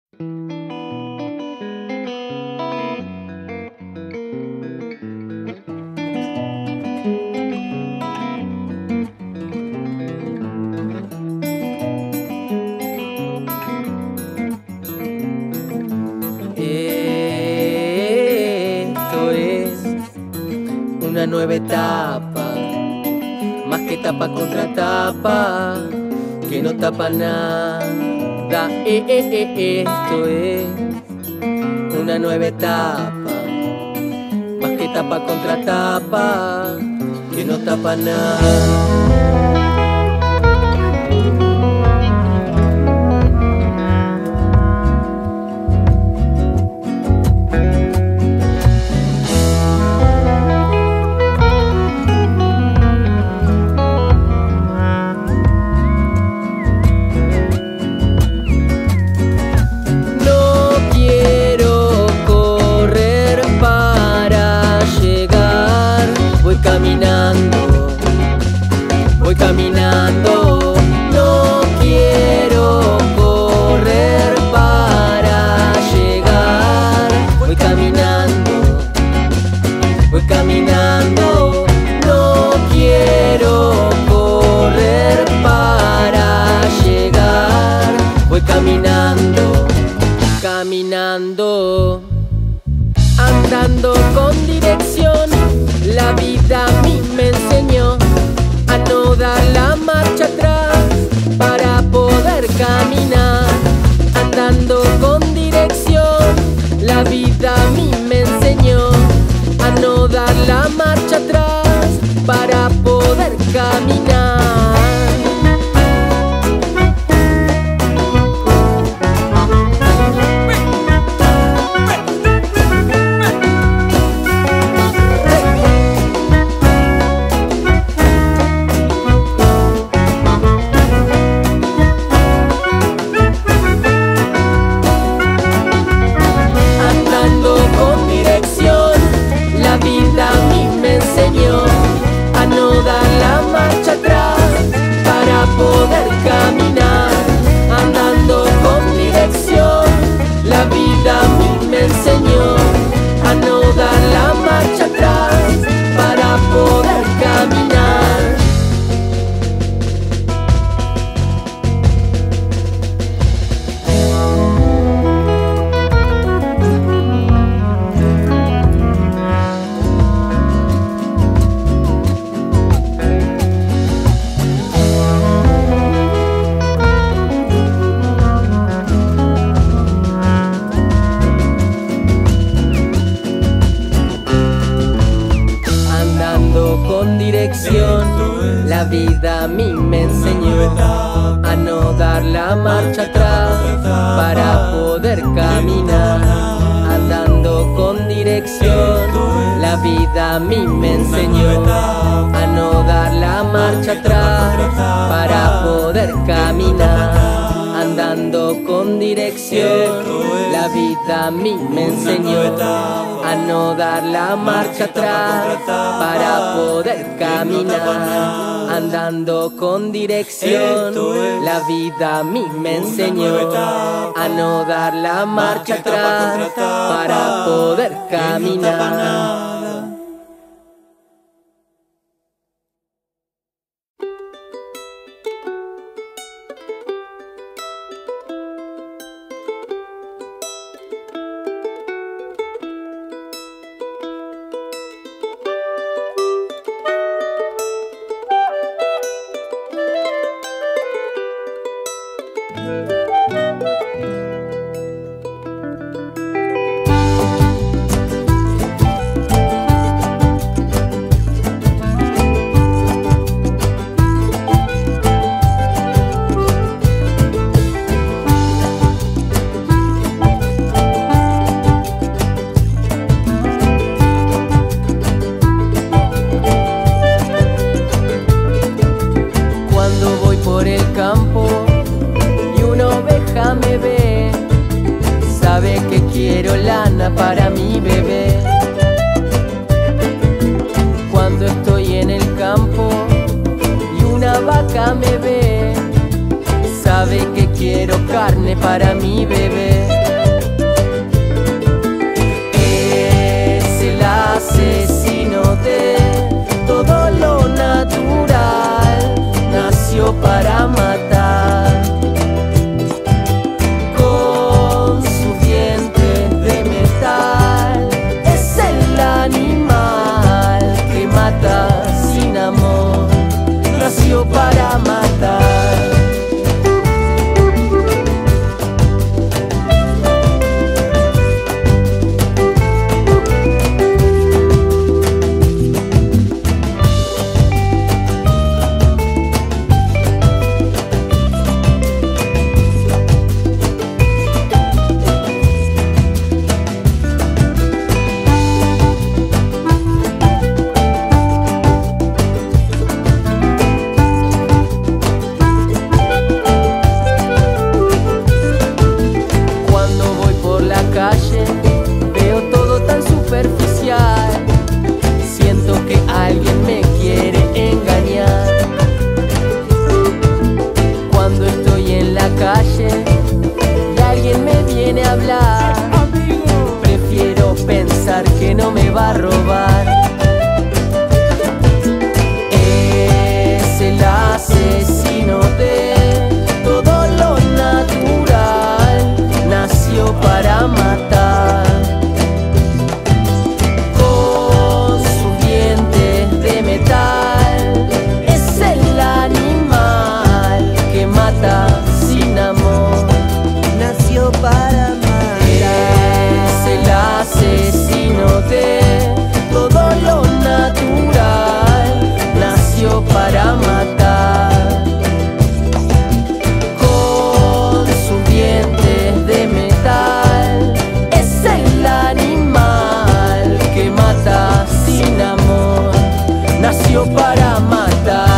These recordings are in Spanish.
Esto es una nueva etapa, más que tapa contra tapa, que no tapa nada. Esto es una nueva etapa, más que tapa contra tapa, que no tapa nada. Voy caminando, no quiero correr para llegar. Voy caminando, no quiero correr para llegar. Voy caminando, andando con dirección. La vida a mí me enseñó a no dar la marcha atrás para poder caminar. Andando con dirección, la vida a mí me enseñó a no dar la marcha atrás para poder caminar. La vida a mí me enseñó a no dar la marcha atrás para poder caminar. Andando con dirección, la vida a mí me enseñó a no dar la marcha atrás para poder caminar. Andando con dirección, la vida a mí me enseñó a no dar la marcha atrás para poder caminar. Andando con dirección, la vida a mí me enseñó a no dar la marcha atrás para poder caminar. viene a hablar. Prefiero pensar que no me va a robar. Es el asesino de todo lo natural, nació para matar. Con sus dientes de metal, es el animal que mata sin amor. Nació para matar. Es el asesino de todo lo natural, nació para matar. Con sus dientes de metal, es el animal que mata sin amor, nació para matar.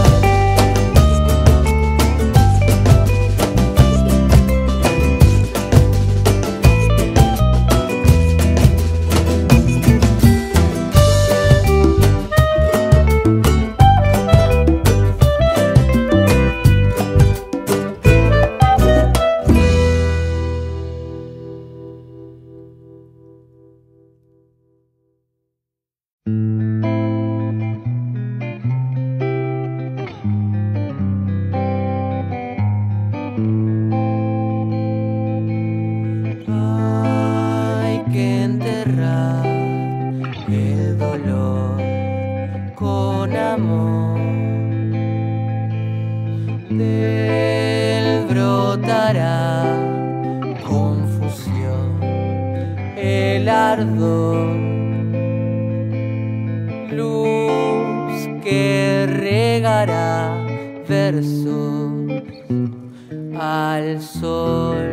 Hay que enterrar el dolor con amor. De él brotará confusión, el ardor, luz que regará versos al sol.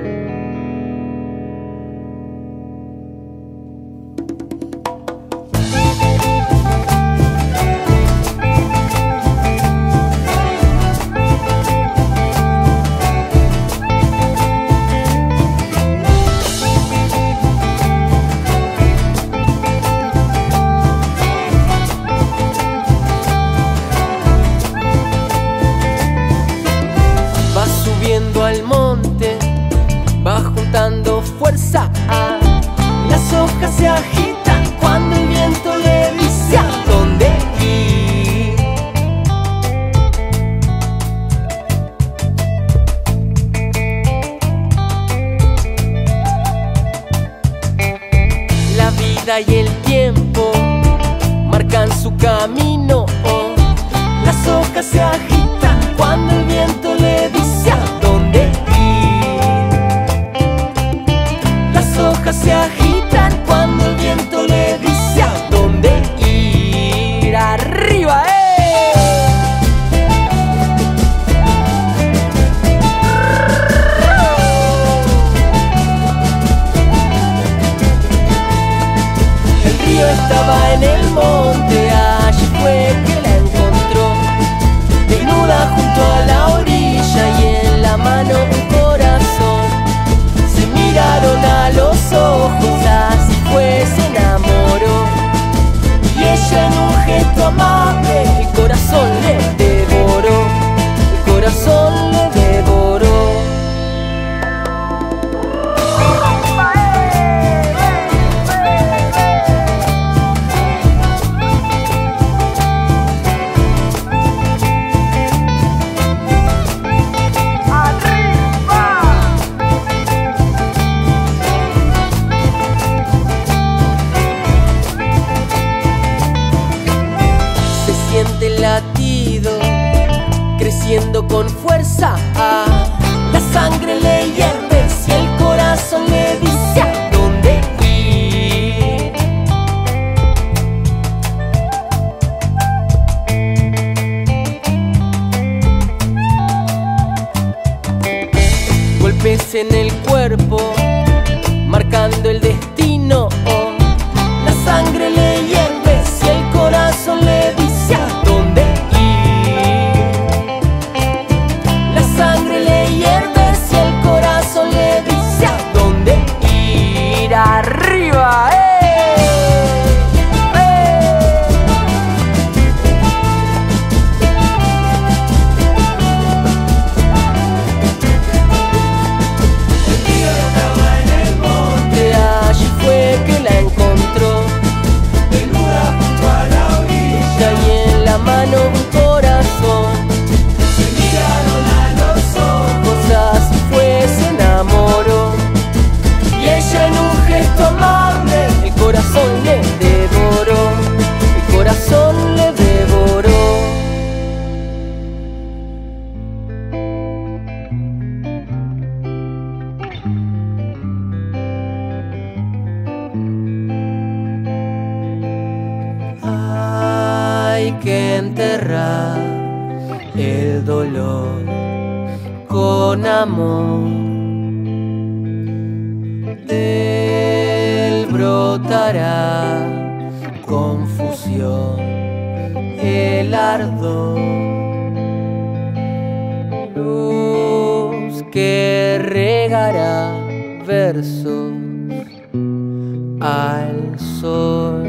Va subiendo al monte, va juntando fuerza. Las hojas se agitan cuando el viento le dice a dónde ir. La vida y el tiempo marcan su camino. Las hojas se agitan cuando el viento le dice a dónde ir. Las hojas se agitan cuando el viento le dice a dónde ir. ¡Arriba, El río estaba en el monte, allí fue que la encontró, desnuda junto a la orilla y en la mano un corazón. Se miraron a los ojos, así fue, se enamoró. Y ella en un gesto amable el corazón le devoró, el corazón le devoró. El latido creciendo con fuerza. La sangre le hierve si el corazón le dice a dónde ir. Golpes en el cuerpo marcando el destino. La sangre le hierve si el corazón le dice a dónde ir. La sangre le hierve si el corazón le dice a dónde ir. ¡Arriba, El río estaba en tierra el dolor con amor. De él brotará confusión, el ardor, luz que regará versos al sol.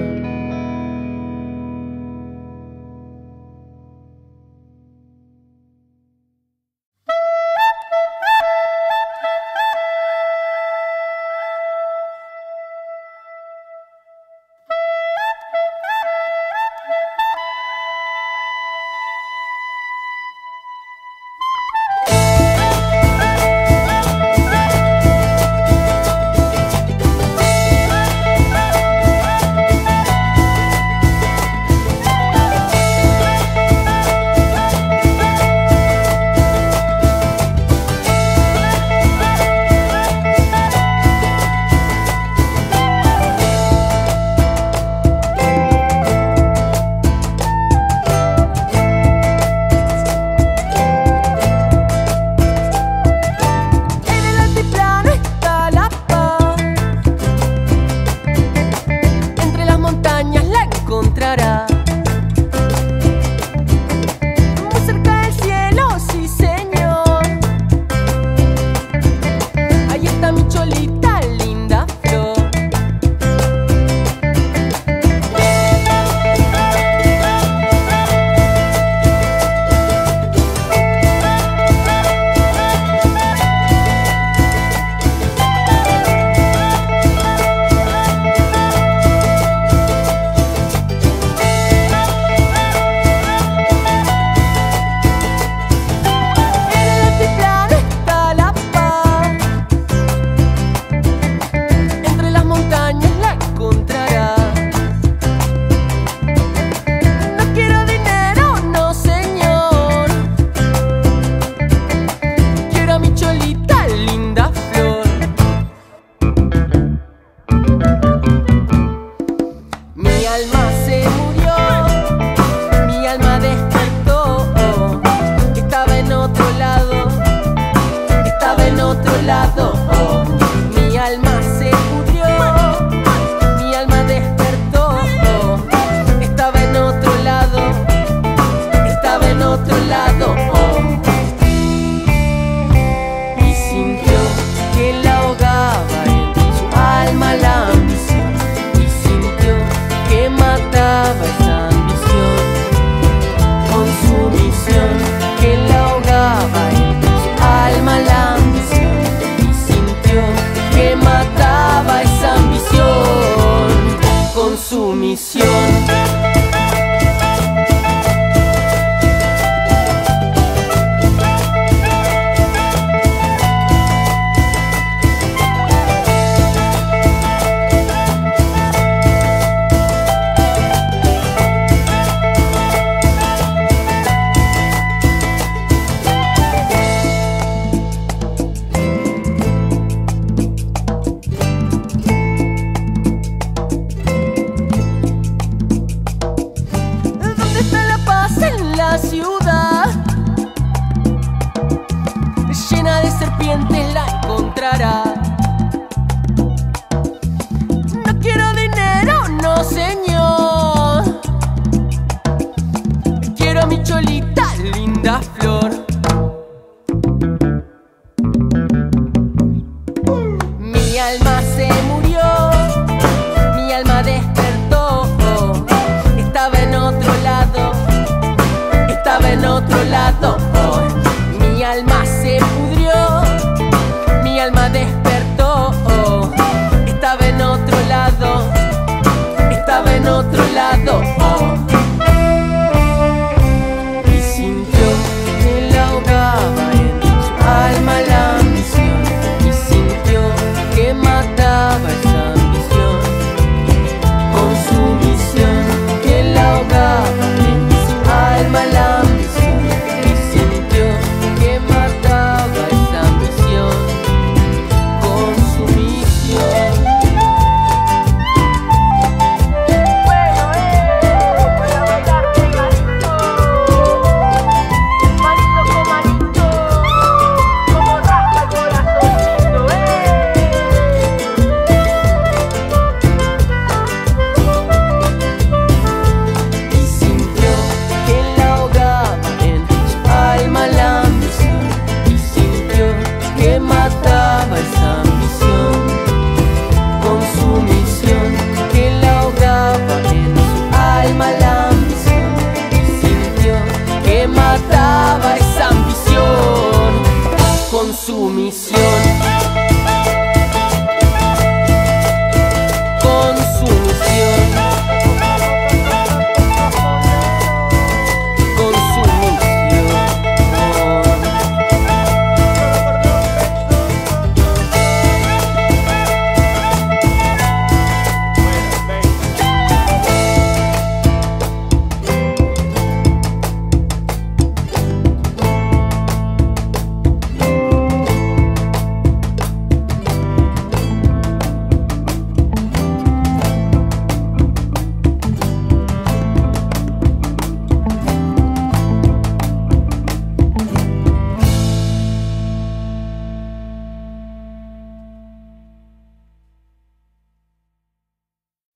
Mataba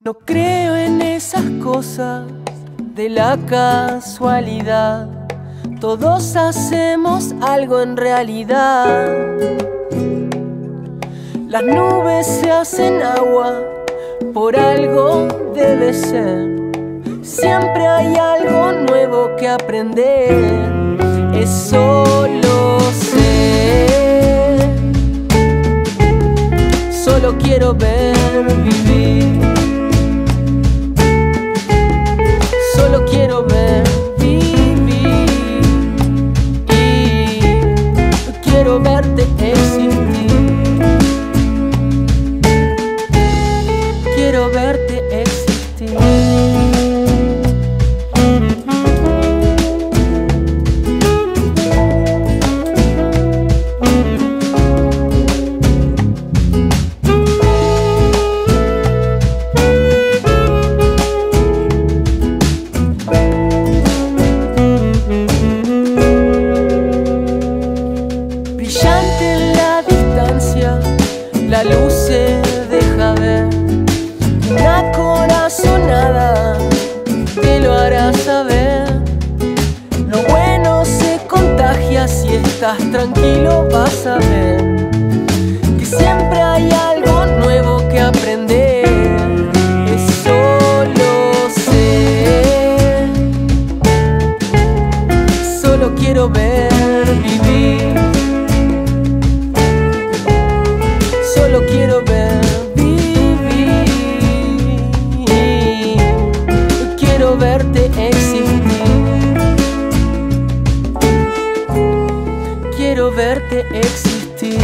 No creo en esas cosas de la casualidad. Todos hacemos algo en realidad. Las nubes se hacen agua, por algo debe ser. Siempre hay algo nuevo que aprender. Eso lo sé. Solo quiero ver vivir. Solo quiero ver vivir. Y quiero verte existir. Quiero verte existir. Brillante en la distancia, la luz se deja ver. Una corazonada te lo hará saber. Lo bueno se contagia, si estás tranquilo vas a ver que siempre hay algo nuevo que aprender. Eso lo sé. Solo quiero ver vivir. Solo quiero ver vivir. Quiero verte existir. Quiero verte existir.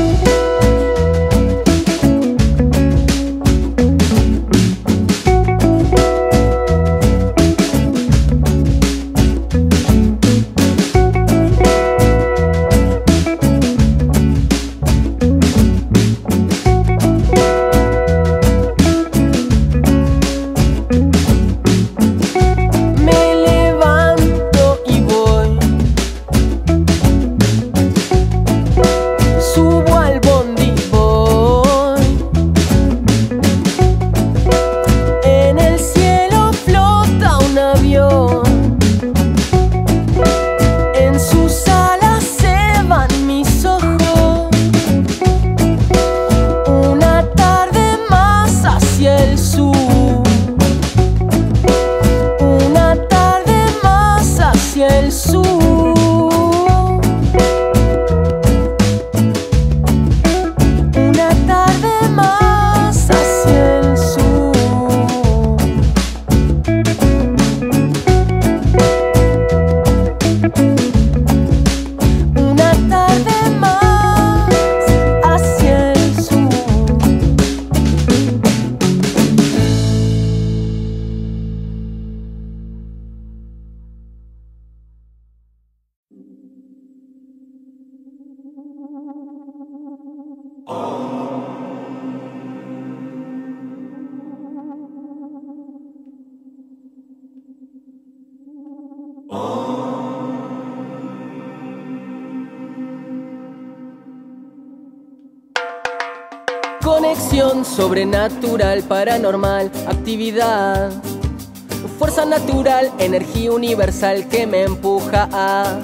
Conexión sobrenatural, paranormal, actividad. Fuerza natural, energía universal que me empuja a.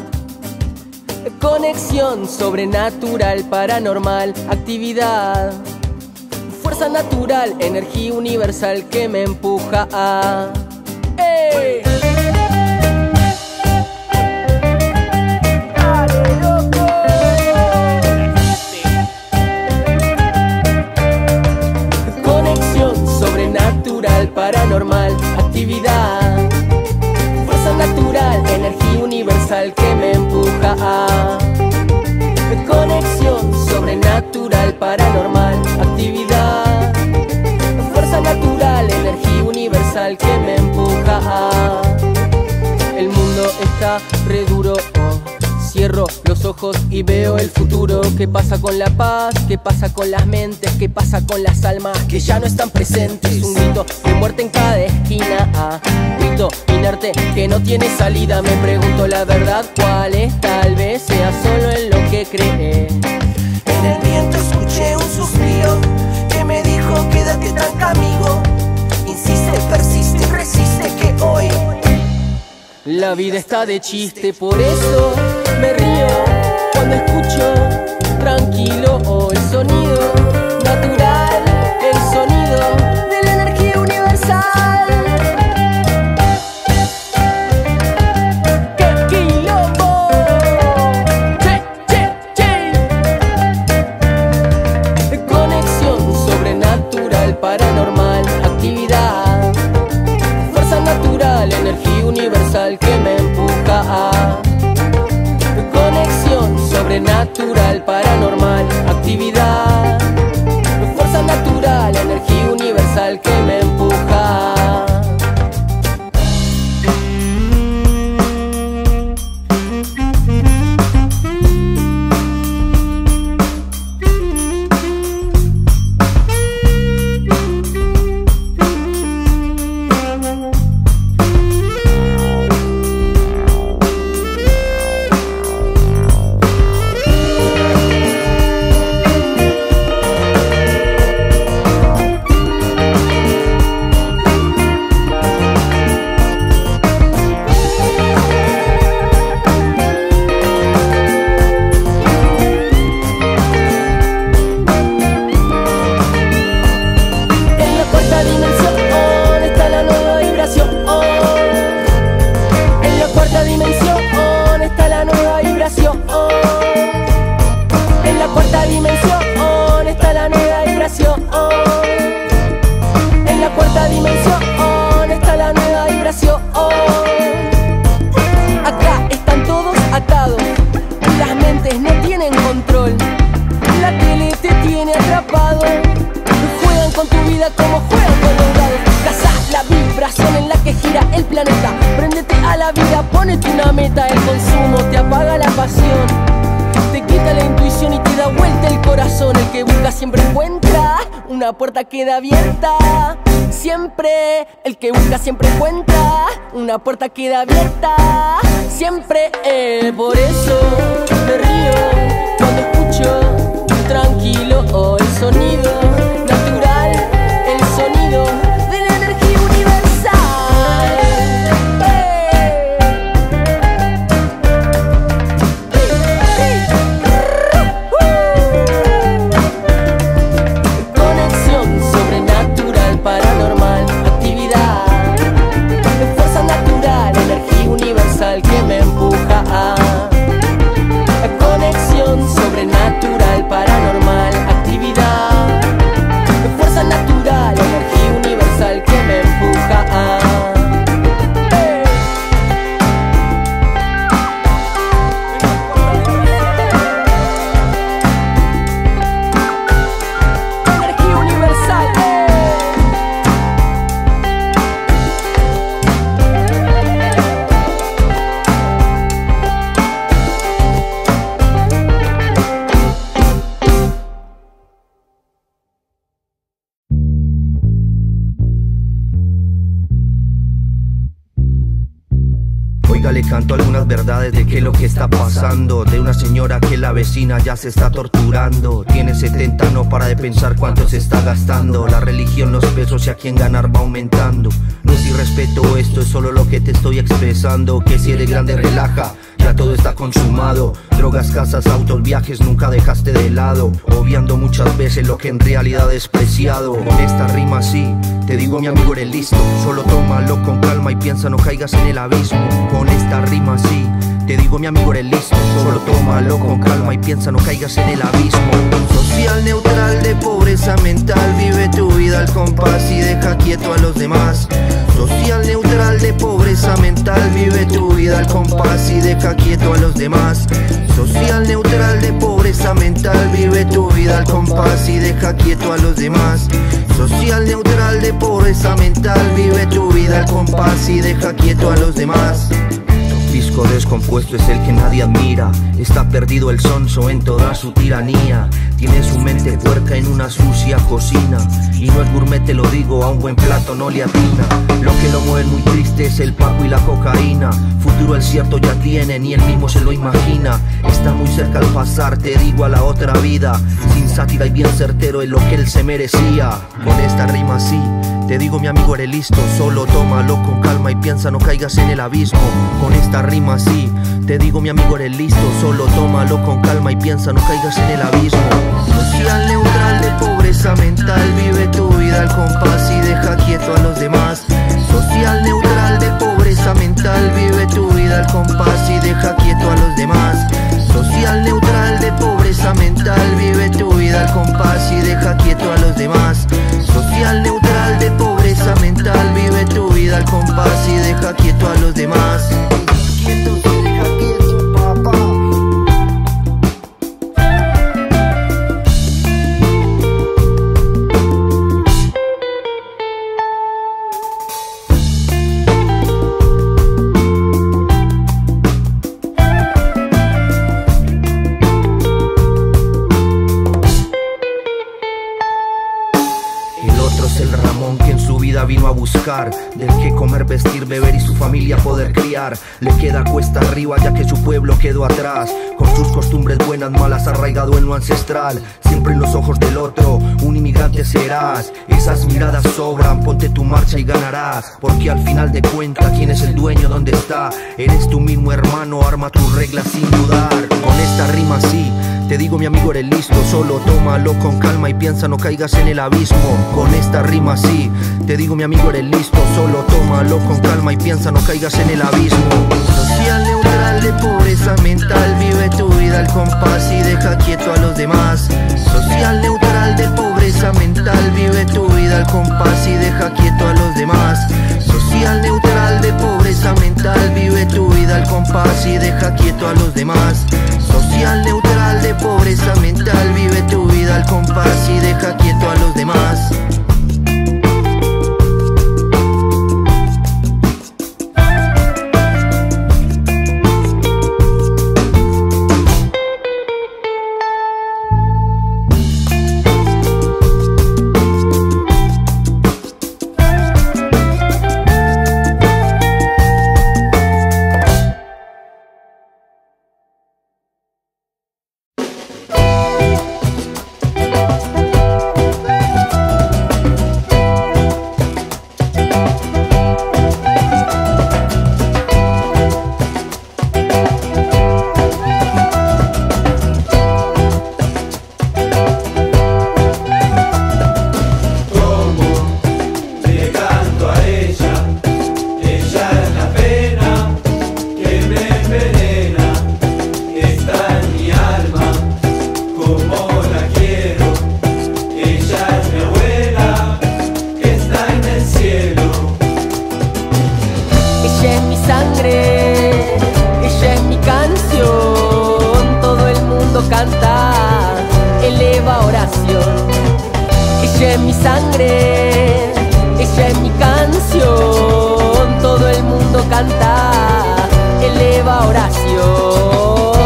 Conexión sobrenatural, paranormal, actividad. Fuerza natural, energía universal que me empuja a. ¡Ey! Paranormal, actividad. Fuerza natural, energía universal que me empuja a. Conexión sobrenatural, paranormal, actividad. Fuerza natural, energía universal que me empuja a. El mundo está re duro. Cierro los ojos y veo el futuro. ¿Qué pasa con la paz? ¿Qué pasa con las mentes? ¿Qué pasa con las almas que ya no están presentes? Un grito de muerte en cada esquina, grito inerte que no tiene salida. Me pregunto la verdad cuál es, tal vez sea solo en lo que cree. En el viento escuché un suspiro que me dijo quédate tranca amigo. Y la vida está de chiste, por eso me río cuando escucho tranquilo el sonido natural, el sonido de la energía universal. ¡Qué quilombo! ¡Che, che, che! Conexión sobrenatural, paranormal, actividad, fuerza natural, energía universal que me empuja a. Conexión sobrenatural, paranormal, actividad, fuerza natural, energía universal que me empuja. Acá están todos atados, las mentes no tienen control, la tele te tiene atrapado, juegan con tu vida como juegan con los dados. Cazás la vibración en la que gira el planeta, préndete a la vida, ponete una meta. El consumo te apaga la pasión, te quita la intuición y te da vuelta el corazón. El que busca siempre encuentra, una puerta queda abierta. Siempre, el que busca siempre encuentra, una puerta queda abierta. Siempre, por eso me río cuando escucho tranquilo el sonido natural, el sonido de la energía universal. Conexión sobrenatural, paranormal, actividad, fuerza natural, energía universal que me empuja a. Conexión sobrenatural, paranormal, actividad, fuerza natural, energía universal que me empuja a. Energía universal. Oiga, le canto algunas verdades de qué es lo que está pasando. De una señora que la vecina ya se está torturando. Tiene 70, no para de pensar cuánto se está gastando. La religión, los pesos y a quién ganar va aumentando. No es irrespeto, esto es solo lo que te estoy expresando. Que si eres grande relaja, ya todo está consumado. Drogas, casas, autos, viajes, nunca dejaste de lado, obviando muchas veces lo que en realidad es preciado. Con esta rima sí, te digo mi amigo eres listo, solo tómalo con calma y piensa no caigas en el abismo. Con esta rima sí, te digo mi amigo eres listo, solo tómalo con calma y piensa no caigas en el abismo. Social neutral de pobreza mental, vive tu vida al compás y deja quieto a los demás. Social neutral de pobreza mental, vive tu vida al compás y deja quieto a los demás. Social neutral de pobreza mental, vive tu vida al compás y deja quieto a los demás. Social neutral de pobreza mental, vive tu vida al compás y deja quieto a los demás. Disco descompuesto es el que nadie admira, está perdido el sonso en toda su tiranía. Tiene su mente puerca en una sucia cocina, y no es gourmet, te lo digo, a un buen plato no le atina. Lo que lo mueve muy triste es el paco y la cocaína. Futuro el cierto ya tiene, ni él mismo se lo imagina. Está muy cerca al pasar, te digo, a la otra vida. Sin sátira y bien certero en lo que él se merecía. Con esta rima sí, te digo mi amigo eres listo, solo tómalo con calma y piensa, no caigas en el abismo. Con esta rima sí, te digo mi amigo eres listo, solo tómalo con calma y piensa, no caigas en el abismo. Social neutral de pobreza mental, vive tu vida al compás y deja quieto a los demás. Social neutral de pobreza mental, vive tu vida al compás y deja quieto a los demás. Social neutral de pobreza mental, vive tu vida al compás y deja quieto a los demás. Social neutral de pobreza mental, vive tu vida al compás y deja quieto a los demás. Quieto, deja quieto, papá. Vino a buscar del que comer, vestir, beber y su familia poder criar. Le queda cuesta arriba ya que su pueblo quedó atrás, con sus costumbres buenas, malas, arraigado en lo ancestral. Siempre en los ojos del otro, un inmigrante serás. Esas miradas sobran, ponte tu marcha y ganarás. Porque al final de cuentas, ¿quién es el dueño? ¿Dónde está? Eres tú mismo, hermano, arma tus reglas sin dudar. Con esta rima sí, te digo mi amigo eres listo, solo tómalo con calma y piensa, no caigas en el abismo. Con esta rima sí, te digo mi amigo eres listo, solo tómalo con calma y piensa, no caigas en el abismo. Social neutral de pobreza mental, vive tu vida al compás y deja quieto a los demás. Social neutral de pobreza mental, vive tu vida al compás y deja quieto a los demás. Social neutral de pobreza mental, vive tu vida al compás y deja quieto a los demás. Social neutral de pobreza mental, vive tu vida al compás y deja quieto a los demás. Ella es mi sangre, ella es mi canción, todo el mundo canta, eleva oración.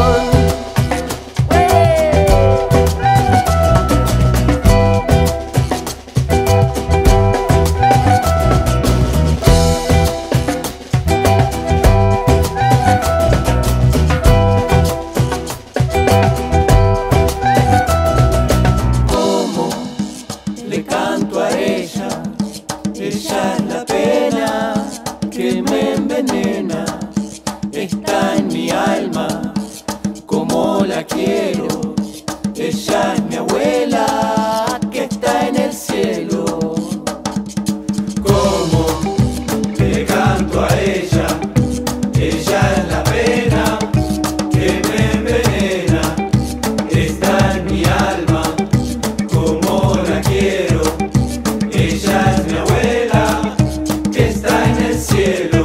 Ella es la pena que me envenena, está en mi alma como la quiero. Ella es mi abuela que está en el cielo. Como le canto a ella, ella es la pena que me envenena, está en mi alma como la quiero. Ella es mi abuela que está en el cielo.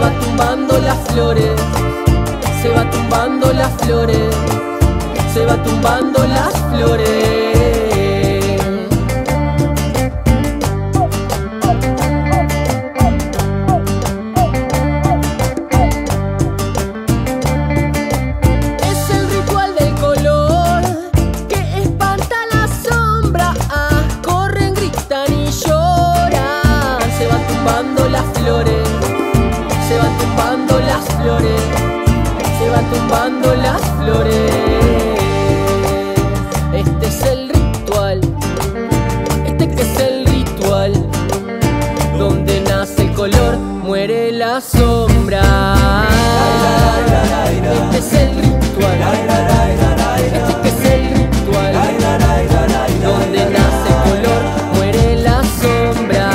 va tumbando las flores, se va tumbando las flores, se va tumbando las flores. Se van tumbando las flores. Este es el ritual, este que es el ritual, donde nace el color, muere la sombra. Este es el ritual, este que es el ritual, donde nace el color, muere la sombra.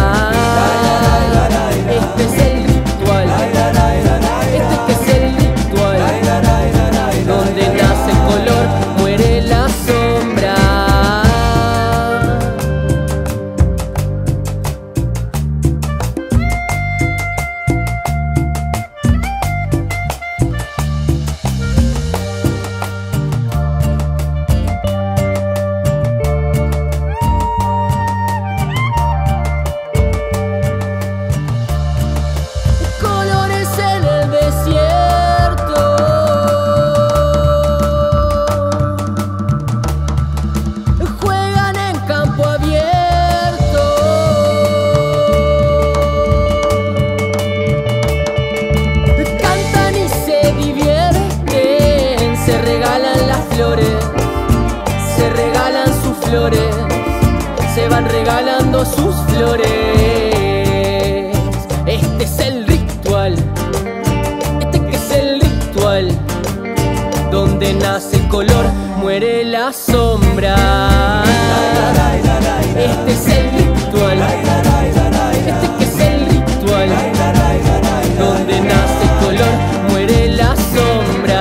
Este es el ritual, este que es el ritual, donde nace el color, muere la sombra. Se regalan sus flores, se van regalando sus flores. Este es el ritual, este que es el ritual, donde nace el color, muere la sombra. Este es el ritual, este que es el ritual, donde nace el color, muere la sombra.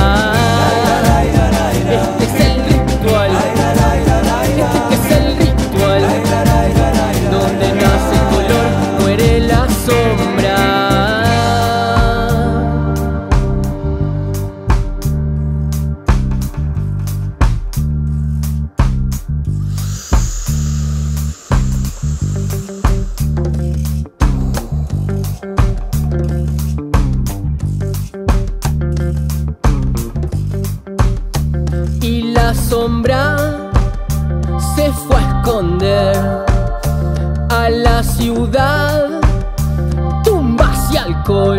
Este es el ritual, este que es el ritual, donde nace el color, muere la sombra. Y la sombra se fue a esconder a la ciudad, tumbas y alcohol.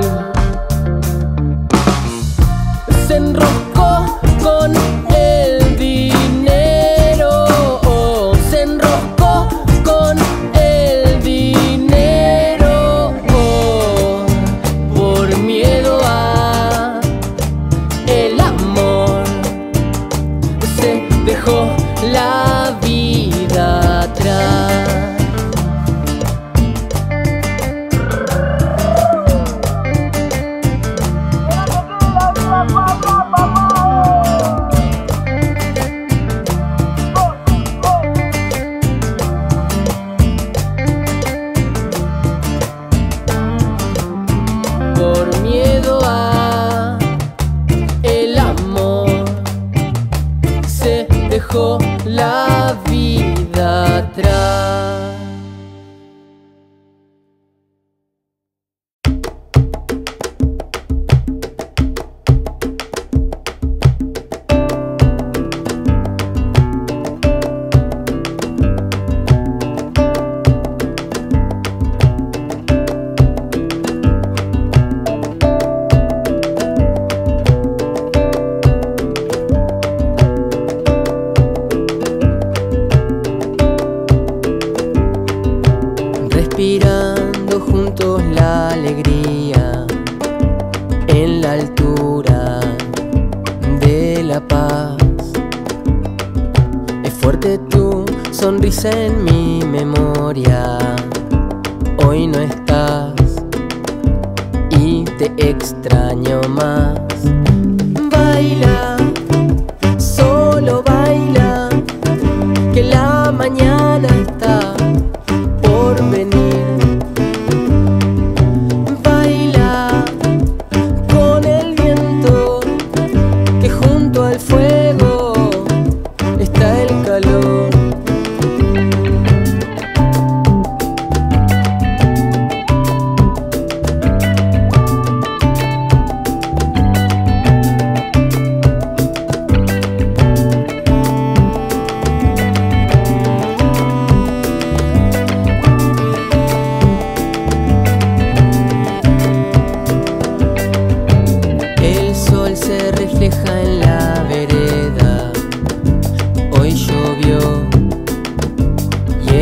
Se enroscó con el dinero, se enroscó con el dinero, por miedo a el amor. Se dejó la vida atrás. Por miedo a el amor, se dejó la vida atrás. Respirando juntos la alegría en la altura de la paz. Es fuerte tu sonrisa en mi memoria. Hoy no estás y te extraño más. Baila, solo baila, que la mañana está por venir. Baila,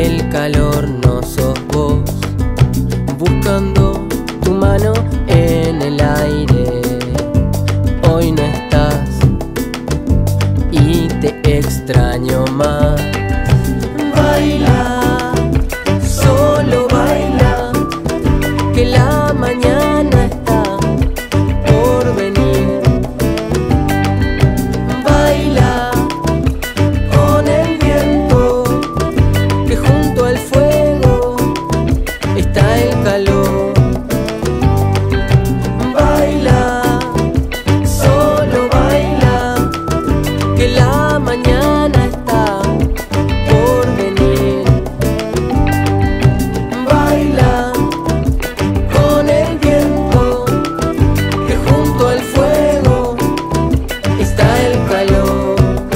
el calor no sos vos, buscando tu mano en el aire. Hoy no estás y te extraño más. Baila, solo baila, que la mañana está por venir. Baila con el viento, que junto al fuego está el calor. Baila, solo baila, que la mañana está por venir. Baila con el viento, que junto al fuego está el calor.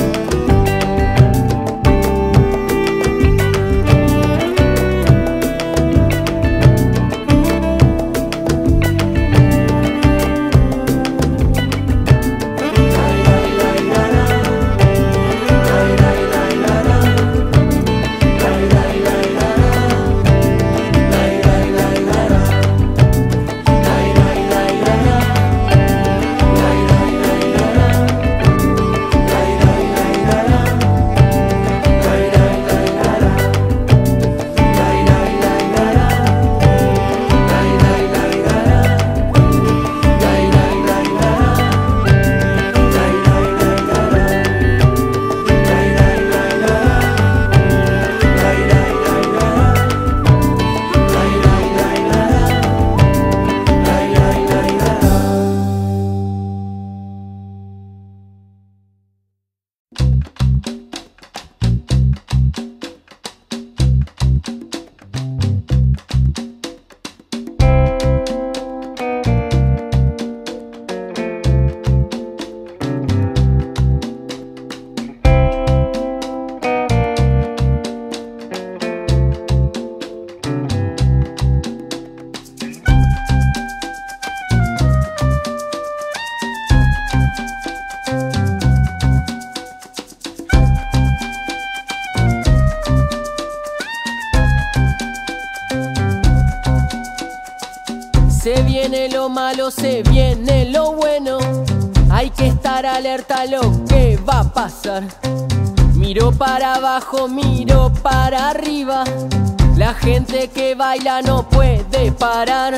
Se viene lo malo, se viene lo bueno. Hay que estar alerta a lo que va a pasar. Miro para abajo, miro para arriba. La gente que baila no puede parar.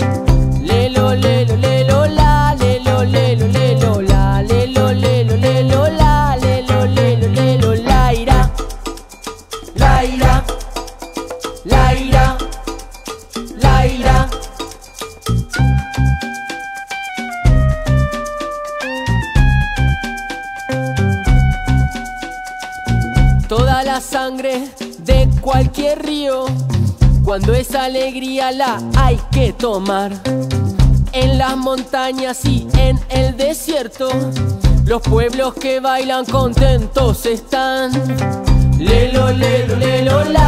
Lelo, lelo, lelo, la, lelo, lelo, lelo, la, lelo, lelo, lelo, la, lelo, lelo, lelo, la ira, la ira, la ira, la ira. Toda la sangre de cualquier río, cuando es alegría la hay que tomar. En las montañas y en el desierto, los pueblos que bailan contentos están. Lelo, lelo, lelo, la.